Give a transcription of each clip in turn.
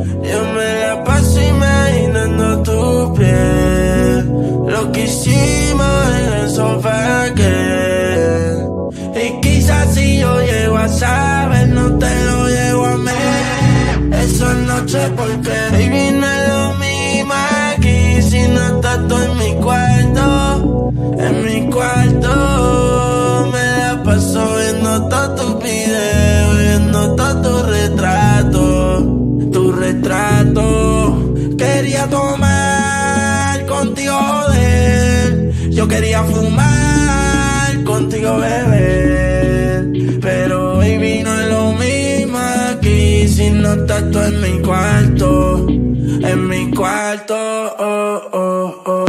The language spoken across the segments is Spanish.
Yo me la paso imaginando tu piel, lo que hicimos en el sofá aquel. Y quizás si yo llego a saber, no te lo llego a meter. Eso no sé por qué. Baby, no es lo mismo aquí si no estás tú en mi cuarto. En mi cuarto me la paso viendo todos tus videos, viendo todo tu retrato, tu retrato. Quería tomar contigo, joder. Yo quería fumar contigo, beber. Pero baby, no es lo mismo aquí si no estás tú en mi cuarto. En mi cuarto, oh, oh, oh.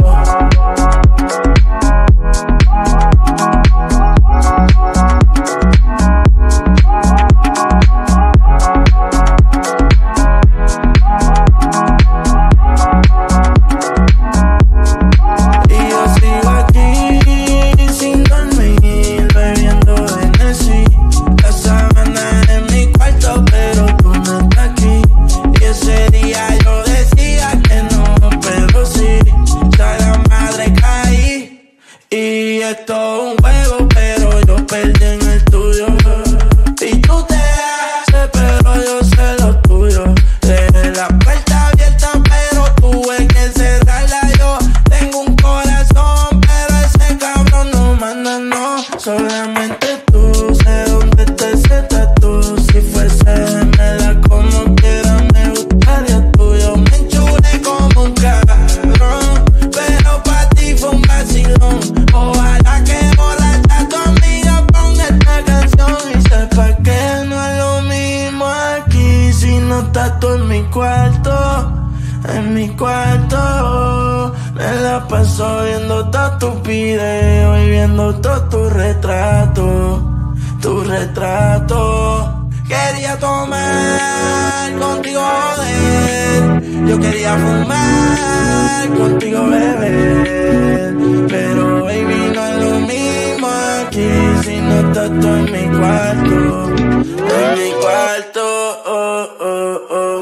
Esto es un juego, pero yo perdí en el tuyo. Y tú te haces, pero yo sé lo tuyo. Dejé la puerta abierta, pero tuve que cerrarla yo. Tengo un corazón, pero ese cabrón no manda, no. Solamente tú, sé dónde te sientas tú. Si fuese gemela como quiera, me gustaría tuyo. Me enchulé como un cabrón, pero pa' ti fue un vacilón. Ojalá que borracha tu amiga ponga esta canción y sepa que no es lo mismo aquí si no estás tú en mi cuarto. En mi cuarto me la paso viendo todos tus videos y viendo todo tu retrato, tu retrato. Quería tomar contigo, joder. Yo quería fumar contigo, beber. Pero baby, no es lo mismo aquí si no estás tú en mi cuarto. En mi cuarto, oh, oh, oh.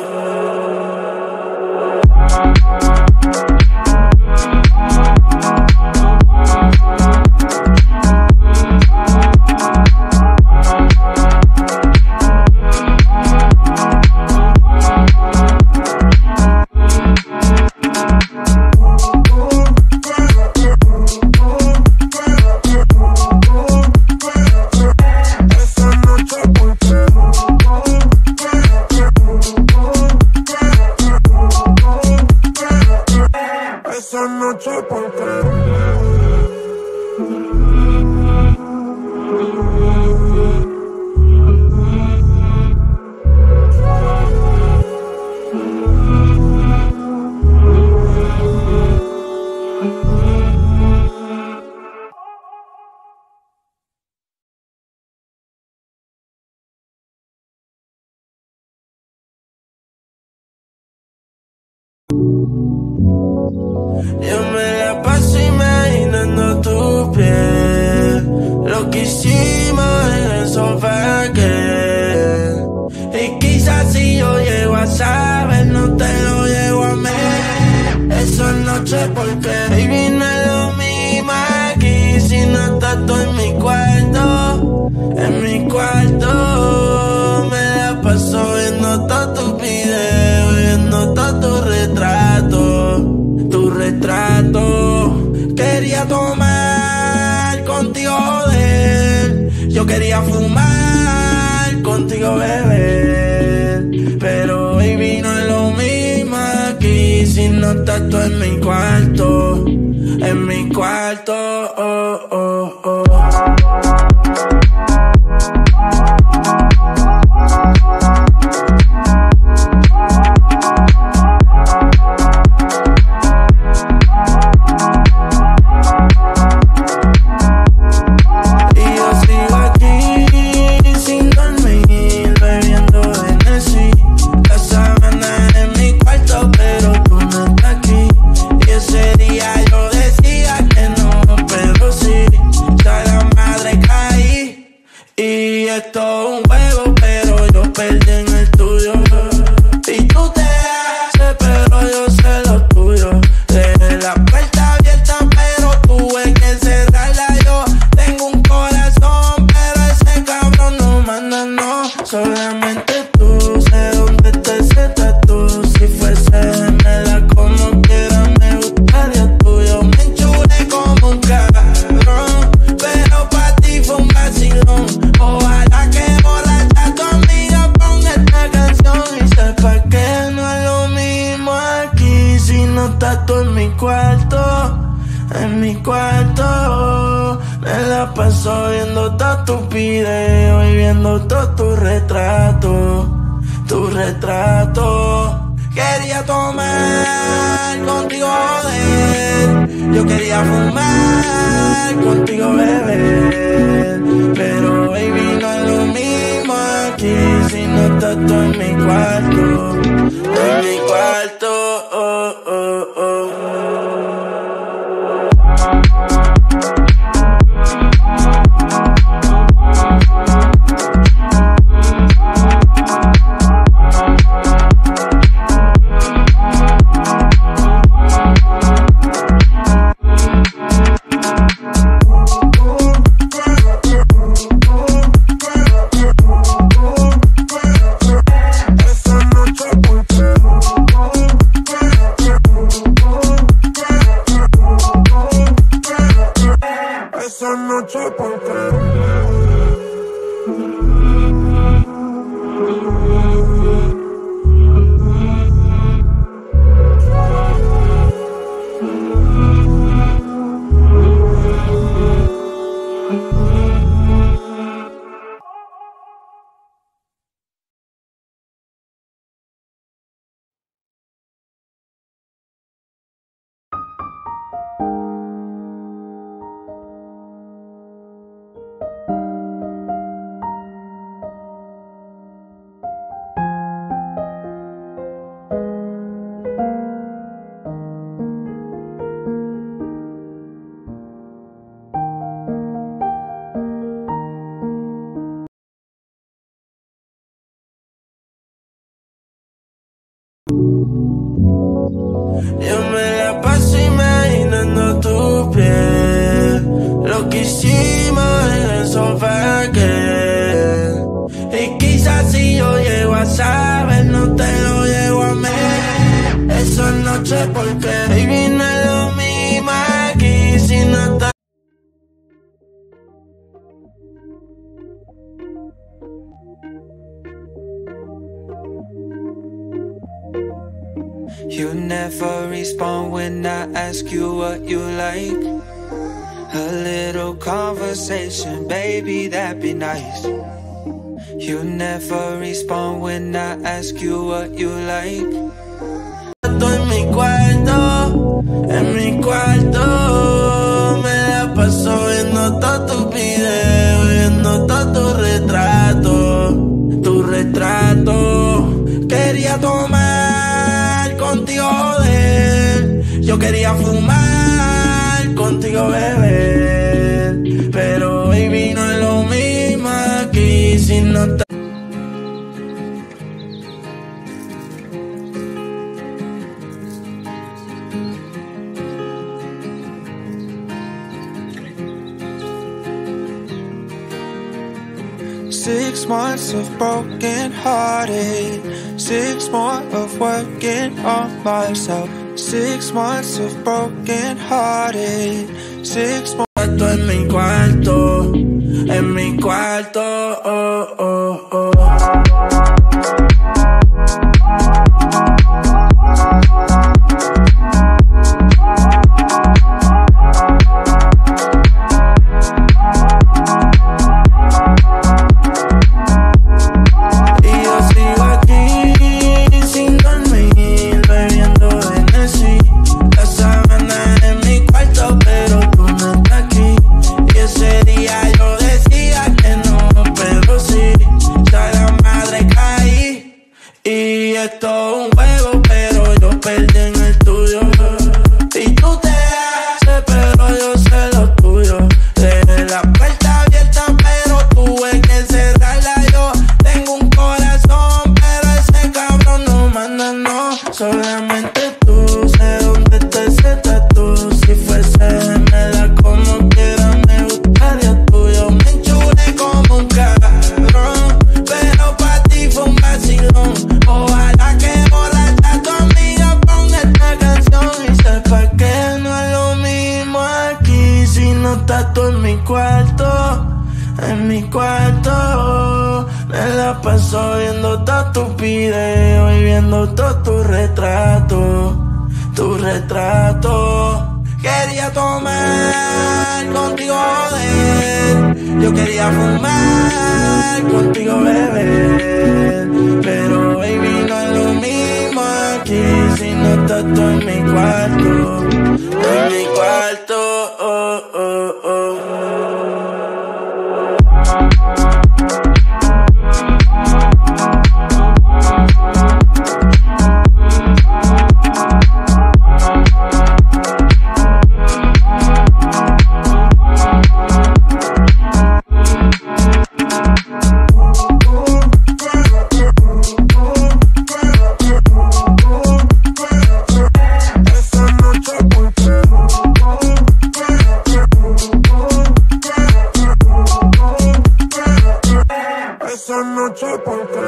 Esa noche por yo me la paso imaginando tu piel, lo que hicimos en el sofá aquel. Y quizás si yo llego a saber, no te lo llego a meter. Eso no sé por qué. Baby, no es lo mismo aquí si no estás tú en mi cuarto. En mi cuarto me la paso viendo todos tus videos, viendo todo tu retrato, tu retrato. Quería tomar contigo, joder. Yo quería fumar contigo, beber. Pero baby, no es lo mismo aquí si no estás tú en mi cuarto. En mi cuarto, oh, oh, oh. Pero tú no estás aquí. Y ese día yo decía que no, pero tú, sé dónde te sientas tú. Si fuese gemela como quiera me gustaría tú. Yo me enchulé como un cabrón, pero pa' ti fue un vacilón. Ojalá que borracha tu amiga ponga esta canción y sepa que no es lo mismo aquí si no estás tú en mi cuarto. En mi cuarto me la paso viendo todos tus videos y viendo todos tus retratos. Tu retrato. Quería tomar contigo, joder. Yo quería fumar contigo, beber. Pero baby, no es lo mismo aquí si no estás tú en mi cuarto. En mi cuarto, oh, oh, oh. Yo me la paso imaginando tu piel, lo que hicimos en el sofá aquel. Y quizás si yo llego a saber, no te lo llego a meter. Eso no sé por qué, baby, no es lo mismo aquí si no está. You never respond when I ask you what you like. A little conversation, baby, that'd be nice. You never respond when I ask you what you like. Estoy en mi cuarto, me la paso viendo todos tus videos, viendo todos tus retratos, tu retrato. Quería tomar contigo, joder. Yo quería fumar contigo, beber. Pero baby, no es lo mismo aquí si no está. 6 months of broken hearted, 6 more of working on myself. 6 months of broken hearted, 6 more. Estoy en mi cuarto, oh, oh, oh. Fue un vacío. videos y viendo todo tu retrato, tu retrato. Quería tomar contigo, joder. Yo quería fumar contigo, beber. Pero baby, no es lo mismo aquí si no estás tú en mi cuarto, en mi cuarto, oh, oh, oh. Esa noche por qué.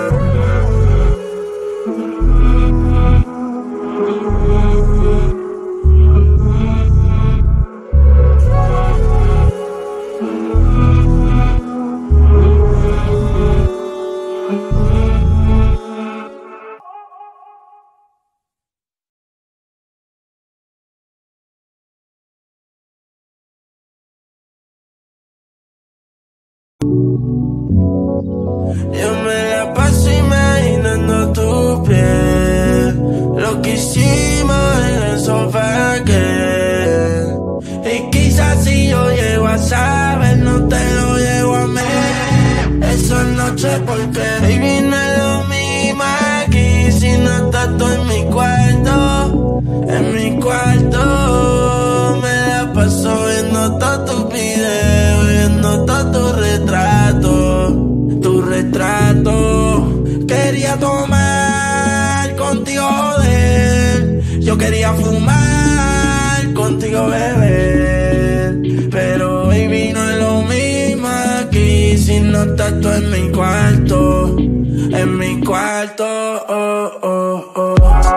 Yo me la paso imaginando tu piel, lo que hicimos en el sofá aquel. Y quizás si yo llego a saber, no te lo llego a meter. Esa noche porque baby no es lo mismo aquí si no estás tú en mi cuarto, en mi cuarto. Me la paso viendo todos tus videos, viendo todo tu retrato, tu retrato. Quería tomar contigo, joder. Yo quería fumar contigo, beber. Pero baby, no es lo mismo aquí si no estás tú en mi cuarto, en mi cuarto, oh, oh, oh.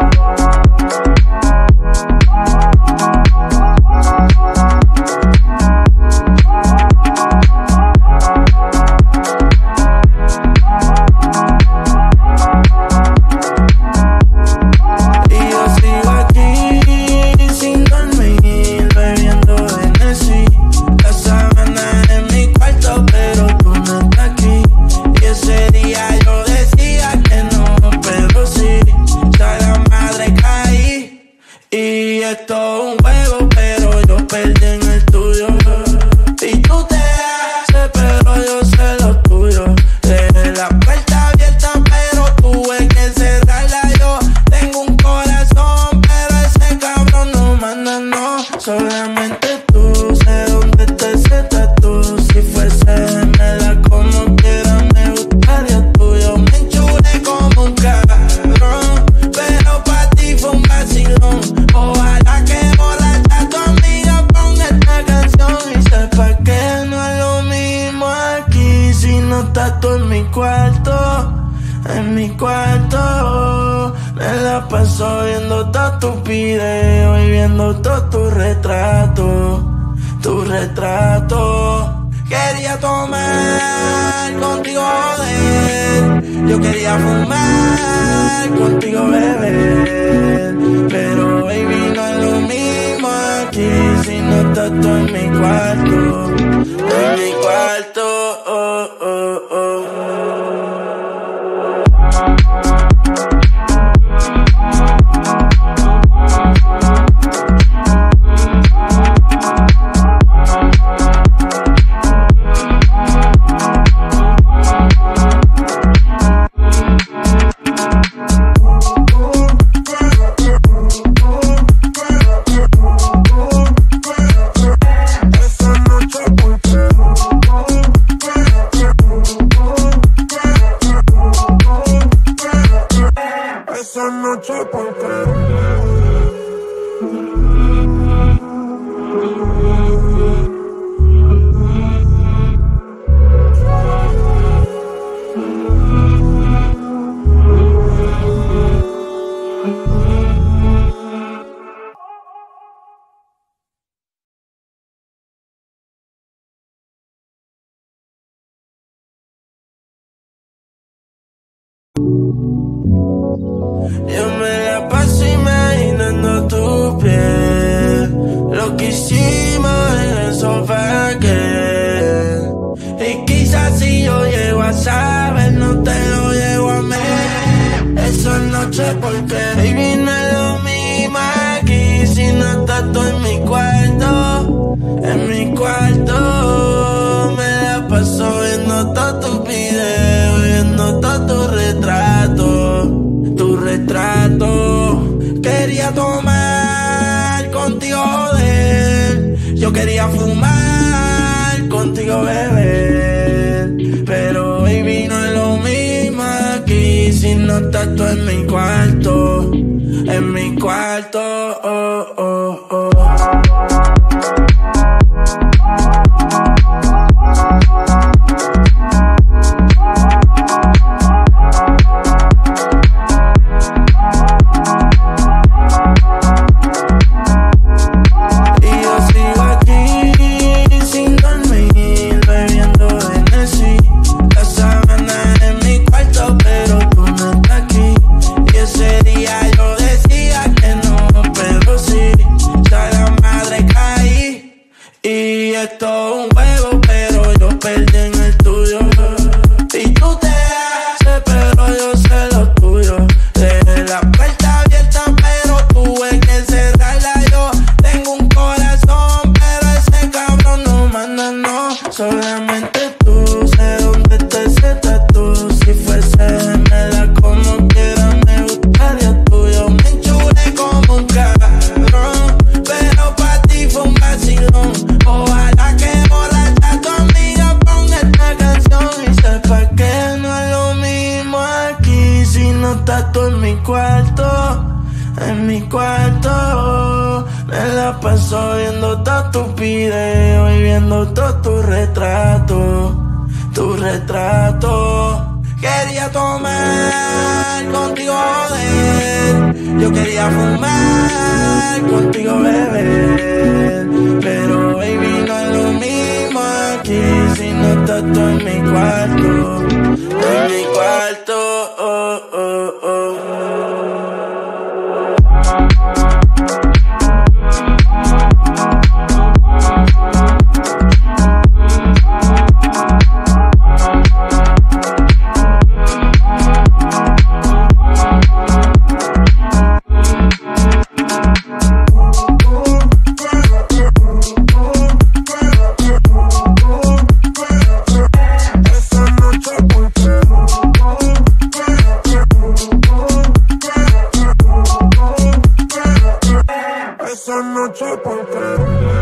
Esto es un juego, pero yo perdí en el tuyo. Y tú te haces, pero yo sé lo tuyo. Dejé la puerta abierta, pero tuve que cerrarla yo. Tengo un corazón, pero ese cabrón no manda, no. Solamente tú, sé dónde está ese tatu. Si fuese gemela como quiera, me gustaría tuyo. Me enchulé como un cabrón, pero pa' ti fue un vacilón. Ojalá que borracha tu amiga ponga esta canción y sepa que no es lo mismo aquí si no estás tú en mi cuarto, en mi cuarto. Me la paso viendo todos tus videos y viendo todo tu retrato, tu retrato. Quería tomar contigo, joder. Yo quería fumar contigo, beber. Pero baby, no es lo mismo aquí si no estás tú en mi cuarto, en mi cuarto, oh, oh, oh. Esa noche por qué. Yo me la paso imaginando tu piel, lo que hicimos en el sofá aquel. Y quizás si yo llego a saber, no te lo llego a meter. Eso no sé por qué. Baby, no es lo mismo aquí si no estás tú en mi cuarto. En mi cuarto me la paso viendo todos tus videos, viendo todo tu retrato. Tu retrato. Quería tomar contigo, joder. Yo quería fumar contigo, beber. Pero baby, no es lo mismo aquí si no estás tú en mi cuarto. En mi cuarto, oh, oh, oh. Esto es un juego, pero yo perdí en el tuyo. Y tú te haces, pero yo sé lo tuyo. Dejé la puerta abierta, pero tuve que cerrarla yo. Tengo un corazón, pero ese cabrón no manda, no. Solamente tú, sé dónde te ese tatu. Si fuese gemela como quiera, me gustaría tuyo. Me enchulé como un cabrón, pero pa' ti fue un vacilón. Ojalá que borracha tu amiga ponga esta canción y sepa que no es lo mismo aquí si no estás tú en mi cuarto. En mi cuarto me la paso viendo todos tus videos y viendo todo tu retrato. Tu retrato. Quería tomar contigo, joder. Yo quería fumar contigo, beber. Pero baby, no es lo mismo aquí si no estás tú en mi cuarto. En mi cuarto, oh, oh, oh. Esa noche por qué.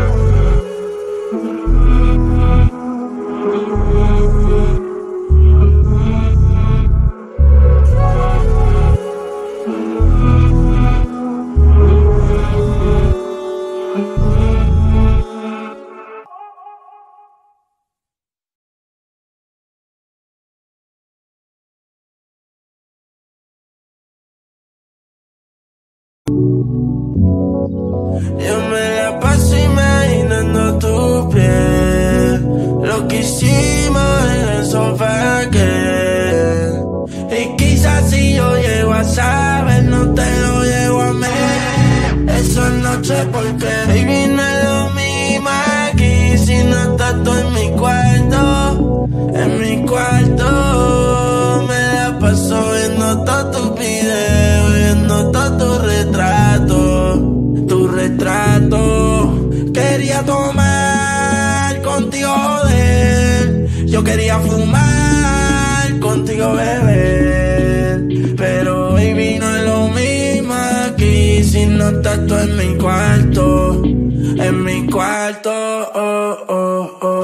Yo me la paso imaginando tu piel, lo que hicimos en el sofá aquel. Y quizás si yo llego a saber, no te lo llego a meter. Eso no sé por qué. Baby, no es lo mismo aquí si no estás tú en mi cuarto. En mi cuarto me la paso viendo todos tus videos, viendo todo tu retrato. Tu retrato. Quería tomar contigo, joder. Yo quería fumar contigo, beber. Pero baby, no es lo mismo aquí si no estás tú en mi cuarto. En mi cuarto, oh, oh, oh.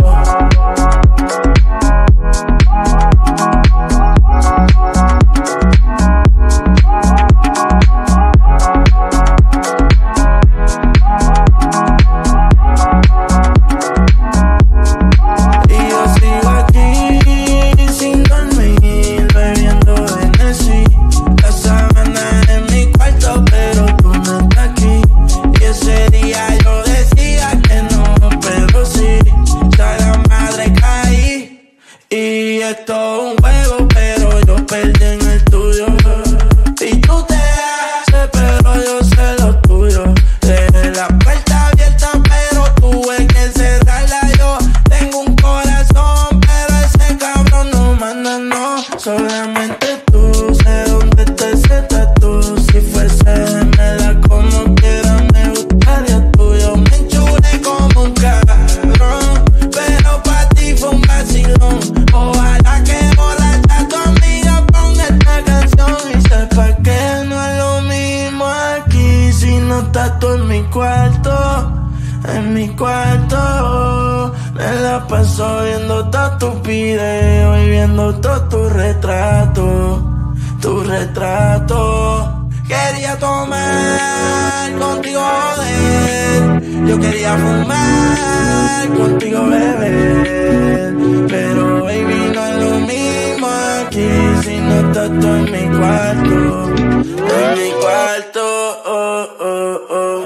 Ese día yo decía que no, pero sí. Soy la madre no estás tú en mi cuarto, en mi cuarto. Me la paso viendo todos tus videos y viendo todos tus retratos, tu retrato. Quería tomar contigo, joder. Yo quería fumar contigo, beber. Pero baby, no es lo mismo aquí si no estás tú en mi cuarto, en mi cuarto, oh, oh, oh.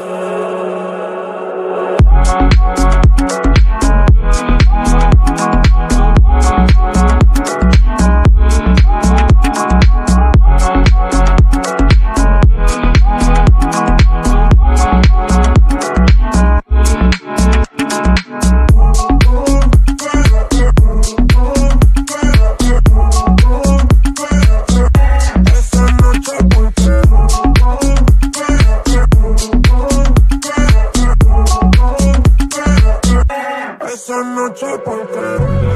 Esa noche porque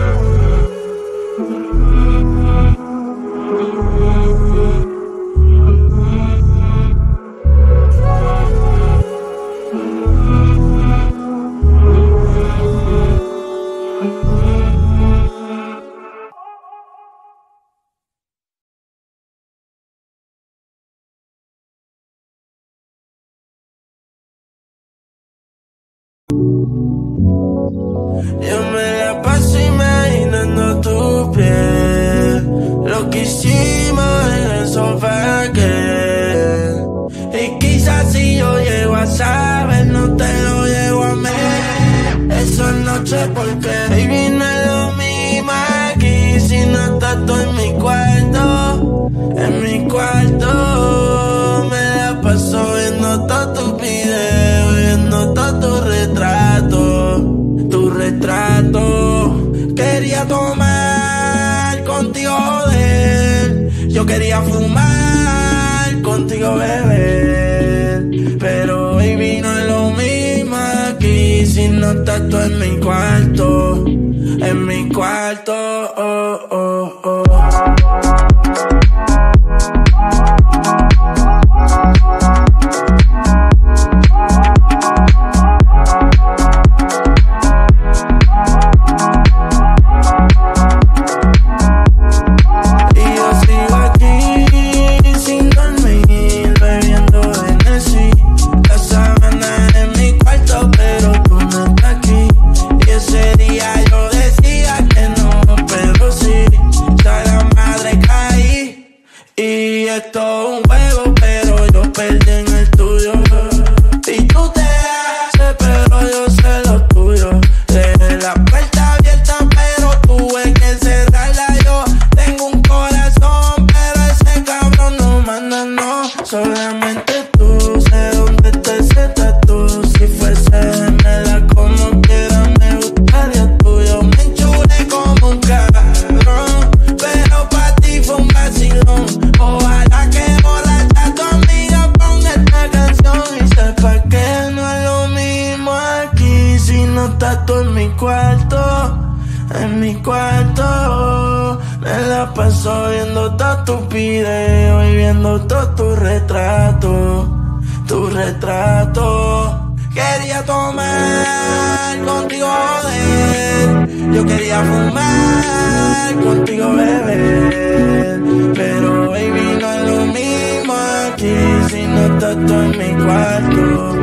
yo me la paso imaginando tu piel, lo que hicimos en el sofá aquel. Y quizás si yo llego a saber, no te lo llevo a mí. Esa noche porque baby, no es lo mismo aquí si no estás tú en mi cuarto, en mi cuarto. Me la paso viendo todos tus videos, viendo todos tus retratos, tu retrato. Quería tomar contigo, joder. Yo quería fumar contigo, beber. Pero baby, no es lo mismo aquí si no estás tú en mi cuarto, en mi cuarto, oh, oh, oh. Esto es un juego, pero yo perdí en el tuyo. Y tú te haces, pero yo sé lo tuyo. Dejé la puerta abierta, pero tuve que cerrarla yo. Tengo un corazón, pero ese cabrón no manda, no. Solamente tú, sé dónde está ese tatu. Si fuese gemela como quiera, me gustaría tuyo. Me enchulé como un cabrón, pero pa' ti fue un vacilón. Ojalá que borracha tu amiga ponga esta canción y sepa que no es lo mismo aquí si no estás tú en mi cuarto, en mi cuarto. Me la paso viendo todos tus videos y viendo todos tus retratos, tu retrato. Quería tomar contigo, joder. Yo quería fumar contigo, beber. Pero baby, no es lo mismo aquí si no estás tú en mi cuarto,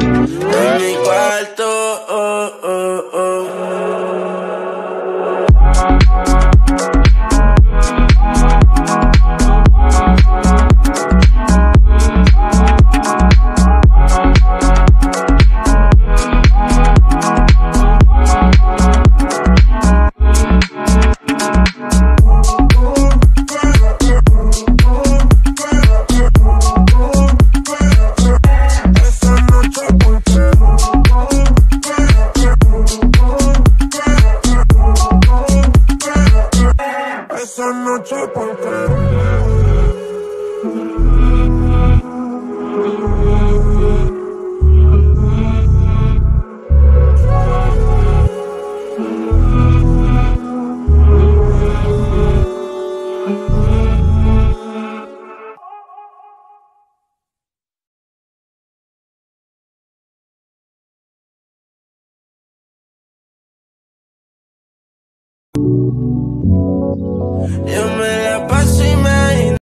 en mi cuarto, oh, oh, oh. esa noche porque Yo me la paso y me